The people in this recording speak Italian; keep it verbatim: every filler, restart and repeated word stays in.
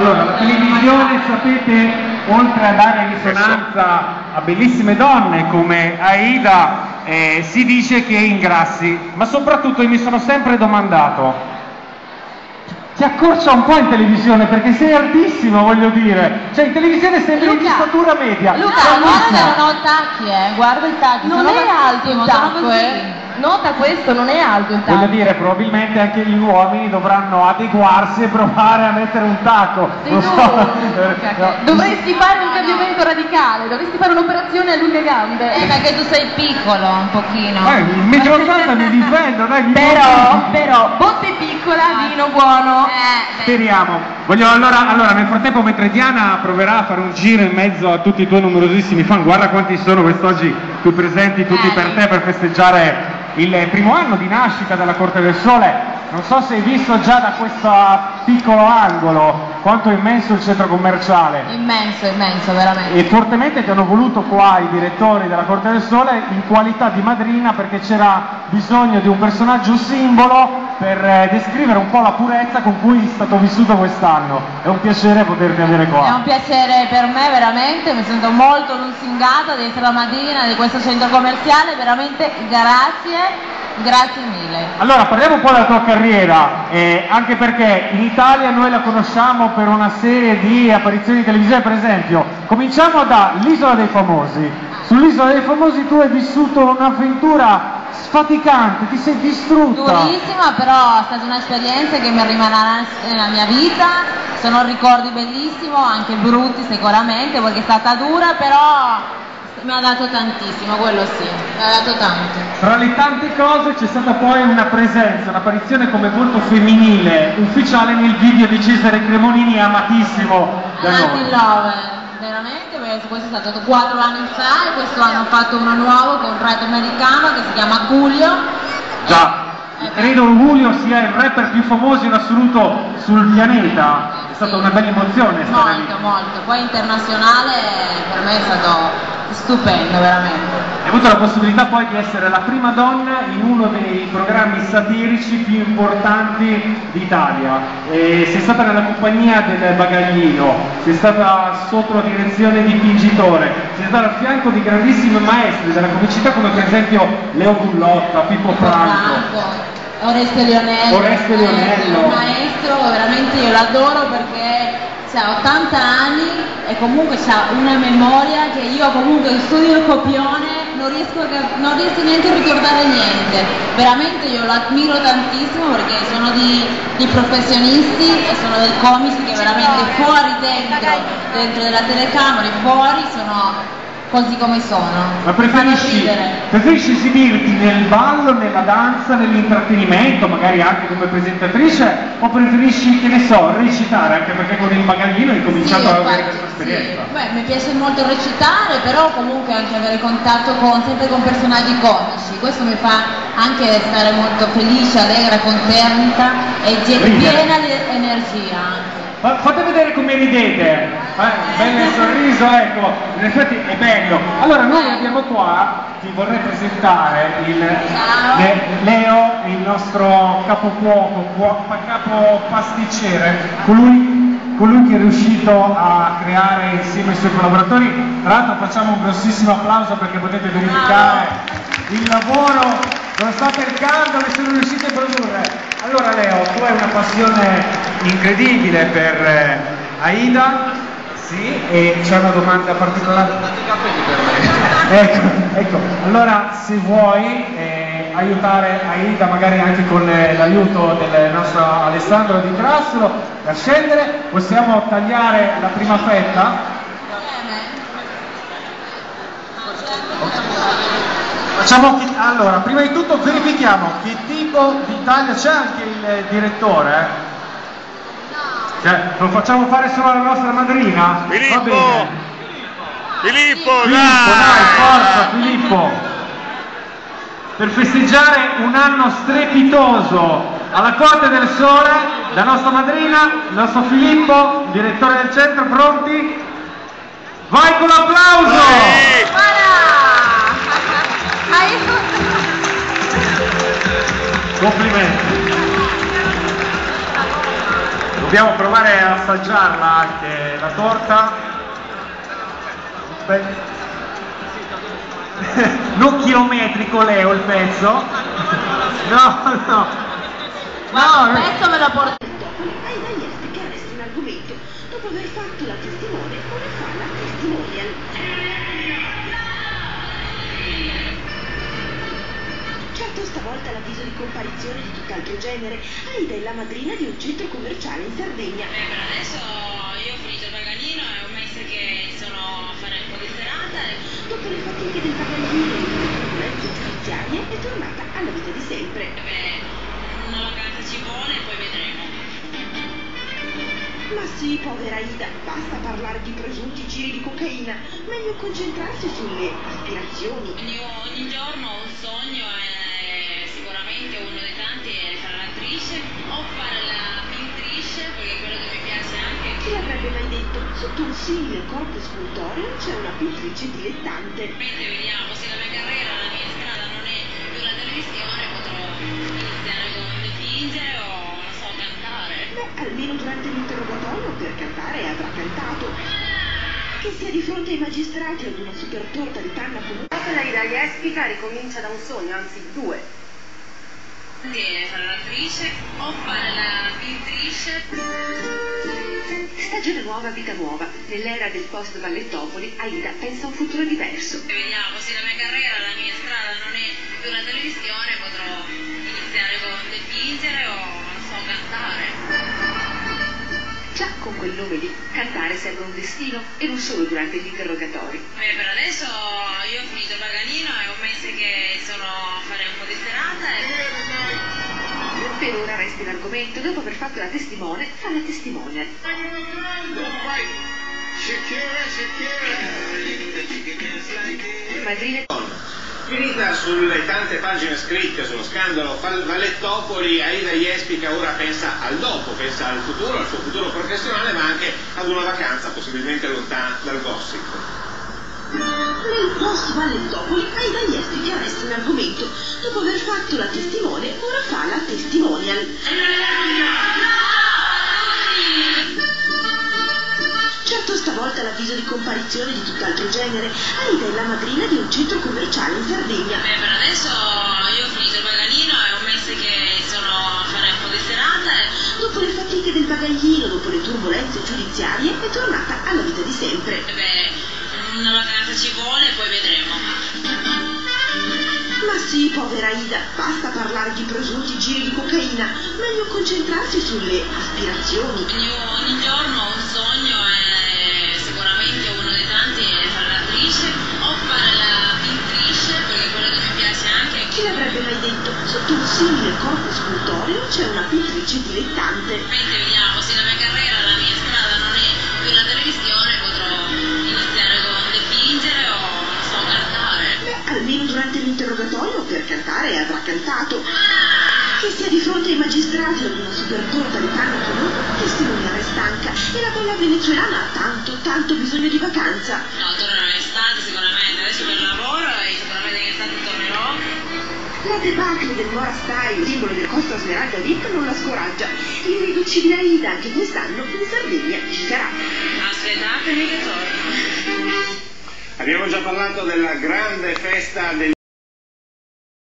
Allora, la televisione, sapete, oltre a dare risonanza a bellissime donne come Aida, eh, si dice che ingrassi, ma soprattutto io mi sono sempre domandato, ti accorcia un po' in televisione perché sei altissimo, voglio dire, cioè in televisione sembri di statura media. Luca, guarda, non ho tacchi, eh, guarda i tacchi, non sono è alto il tacco, eh. Nota questo, non è alto il tacco. Voglio dire, probabilmente anche gli uomini dovranno adeguarsi e provare a mettere un tacco. Sì, non tu, so. no. Dovresti fare un cambiamento radicale, dovresti fare un'operazione a lunghe gambe. Eh, perché tu sei piccolo, un pochino. Eh, il metro ottanta mi difendo, dai, mi Però, però, botte piccola, vino buono. Eh, speriamo. Voglio allora, allora, nel frattempo, mentre Diana proverà a fare un giro in mezzo a tutti i tuoi numerosissimi fan, guarda quanti sono quest'oggi qui presenti, tutti Eh, per sì. te, per festeggiare il primo anno di nascita della Corte del Sole. Non so se hai visto già da questo piccolo angolo quanto è immenso il centro commerciale. Immenso, immenso, veramente. E fortemente ti hanno voluto qua i direttori della Corte del Sole in qualità di madrina, perché c'era bisogno di un personaggio simbolo per eh, descrivere un po' la purezza con cui è stato vissuto quest'anno. È un piacere poterti avere qua. È un piacere per me, veramente, mi sento molto lusingata di essere la madrina di questo centro commerciale, veramente grazie, grazie mille. Allora, parliamo un po' della tua carriera, eh, anche perché in Italia noi la conosciamo per una serie di apparizioni televisive, per esempio. Cominciamo da L'Isola dei Famosi. Sull'Isola dei Famosi tu hai vissuto un'avventura sfaticante, ti sei distrutta. Durissima, però è stata un'esperienza che mi rimarrà nella mia vita, sono ricordi bellissimi, anche brutti sicuramente, perché è stata dura, però mi ha dato tantissimo, quello sì, mi ha dato tanto. Tra le tante cose c'è stata poi una presenza, un'apparizione come volto femminile ufficiale nel video di Cesare Cremonini, amatissimo da Amati noi. Love, veramente, perché questo è stato quattro anni fa e questo anno ho fatto uno nuovo con un rap americano che si chiama Julio. Già, Eh, credo Julio sia il rapper più famoso in assoluto sul pianeta, è stata una bella emozione stare lì. Molto, molto, poi internazionale per me è stato stupendo, veramente. Hai avuto la possibilità poi di essere la prima donna in uno dei programmi satirici più importanti d'Italia. E sei stata nella compagnia del Bagaglino, sei stata sotto la direzione di Fingitore, sei stata al fianco di grandissimi maestri della comicità come per esempio Leo Bullotta, Pippo Franco. Franco, Oreste Lionello, Oreste Lionello. un maestro, veramente io l'adoro perché ha ottanta anni e comunque ha una memoria che io comunque studio il copione, non riesco, a, non riesco neanche a ricordare niente. Veramente io l'ammiro tantissimo perché sono di, di professionisti e sono dei comici che veramente fuori dentro, dentro della telecamera e fuori sono così come sono. Ma preferisci, preferisci esibirti nel ballo, nella danza, nell'intrattenimento, magari anche come presentatrice, o preferisci, che ne so, recitare, anche perché con il Bagaglino hai cominciato Sì, a avere infatti, questa esperienza? sì. Beh, mi piace molto recitare, però comunque anche avere contatto con, sempre con personaggi comici, questo mi fa anche stare molto felice, allegra, contenta e piena di energia anche. Fa- Fate vedere come ridete, eh? Bello il sorriso, ecco, in effetti è bello. Allora noi abbiamo qua, ti vorrei presentare il Le- Leo, il nostro capocuoco, cuo- capo pasticcere, colui, colui che è riuscito a creare insieme ai suoi collaboratori. Tra l'altro facciamo un grossissimo applauso perché potete verificare il lavoro, dove sta cercando, che sono riusciti a produrre. Allora Leo, tu hai una passione incredibile per eh, Aida, sì, e c'è una domanda particolare. Ecco, ecco, allora se vuoi eh, aiutare Aida magari anche con eh, l'aiuto del nostro Alessandro Di Grassolo a scendere, possiamo tagliare la prima fetta. Facciamo che, allora, prima di tutto verifichiamo che tipo di taglio c'è, anche il direttore, eh? Cioè, lo facciamo fare solo alla nostra madrina? Filippo! Va bene. Filippo, Filippo, dai! dai, forza Filippo! Per festeggiare un anno strepitoso alla Corte del Sole, la nostra madrina, il nostro Filippo, direttore del centro, pronti? Vai con l'applauso! Sì. Complimenti. Dobbiamo provare a assaggiarla anche la torta. Beh. Non chilometrico Leo il pezzo. No, no. Ma il pezzo me lo porto. Hai mai spiegaresti un argomento dopo aver fatto la testimone come fa la testimonial? Certo, stavolta l'avviso di comparizione di tutt'altro genere. Aida è la madrina di un centro commerciale in Sardegna. Beh, per adesso io ho finito il bagaglino, è un mese che sono a fare un po' di serata e... Dopo le fatiche del bagaglino e le turbulenze giudiziarie è tornata alla vita di sempre. Beh, una vacanza ci vuole e poi vedremo. Ma sì, povera Ida, basta parlare di presunti giri di cocaina, meglio concentrarsi sulle aspirazioni. Io ogni giorno ho un sogno e sicuramente uno dei tanti è fare l'attrice o fare la pittrice, perché è quello che mi piace anche. Chi l'avrebbe mai detto? Sotto un simile corpo scultoreo c'è una pittrice dilettante. Mentre vediamo se la mia carriera, la mia strada non è più la televisione, potrò iniziare con dipingere o, non so, cantare. Beh, almeno durante l'interrogatorio per cantare avrà cantato. Che sia di fronte ai magistrati ad una super torta di panna con... La Ida Jespica ricomincia da un sogno, anzi due. Che fare l'attrice o fare la pittrice. Stagione nuova, vita nuova. Nell'era del post Ballettopoli, Aida pensa a un futuro diverso. Vediamo se la mia carriera, la mia strada non è più la televisione, potrò iniziare con dipingere o, non so, cantare. Già con quel nome lì, cantare sembra un destino e non solo durante gli interrogatori. Beh, per adesso io ho finito il bagaglino, è un mese che sono a fare un po' di serata e... Per ora resti l'argomento, dopo aver fatto la testimone, fa la testimonial. Madrina... Finita sulle tante pagine scritte sullo scandalo Ballettopoli, Aida Jespica ora pensa al dopo, pensa al futuro, al suo futuro professionale, ma anche ad una vacanza possibilmente lontana dal gossip. Nel post Ballettopoli, Aida Jespica resta un argomento. Dopo aver fatto la testimone, ora fa la testimonial. Certo, stavolta l'avviso di comparizione di tutt'altro genere. Aida è la madrina di un centro commerciale in Sardegna. Beh, per adesso io ho finito il bagaglino, è un mese che sono a fare un po' di serata e... Dopo le fatiche del bagaglino, dopo le turbulenze giudiziarie, è tornata alla vita di sempre. Beh, una vacanza ci vuole e poi vedremo. Ma sì, povera Ida, basta parlare di presunti giri di cocaina, meglio concentrarsi sulle aspirazioni. Io ogni giorno ho un sogno e sicuramente uno dei tanti è fare l'attrice o fare la pittrice, perché è quello che mi piace anche. Chi l'avrebbe mai detto? Sotto un simile corpo scultoreo c'è una pittrice dilettante. Mentre vediamo se la mia carriera, la mia strada non è più la televisione, potrò iniziare con dipingere o, non so, cantare. Beh, almeno durante l'interrogatorio per cantare avrà cantato. Che sia di fronte ai magistrati ad una super torta di panna con un testimoniare è stanca e la bella venezuelana ha tanto, tanto bisogno di vacanza. No, tornerò in estate sicuramente, adesso per lavoro e sicuramente in estate tornerò. La debacle del Mora Style, simbolo del Costa Smeralda V I P, non la scoraggia. L'irriducibile Aida anche quest'anno in Sardegna ci sarà. Aspettatemi che torno. Abbiamo già parlato della grande festa del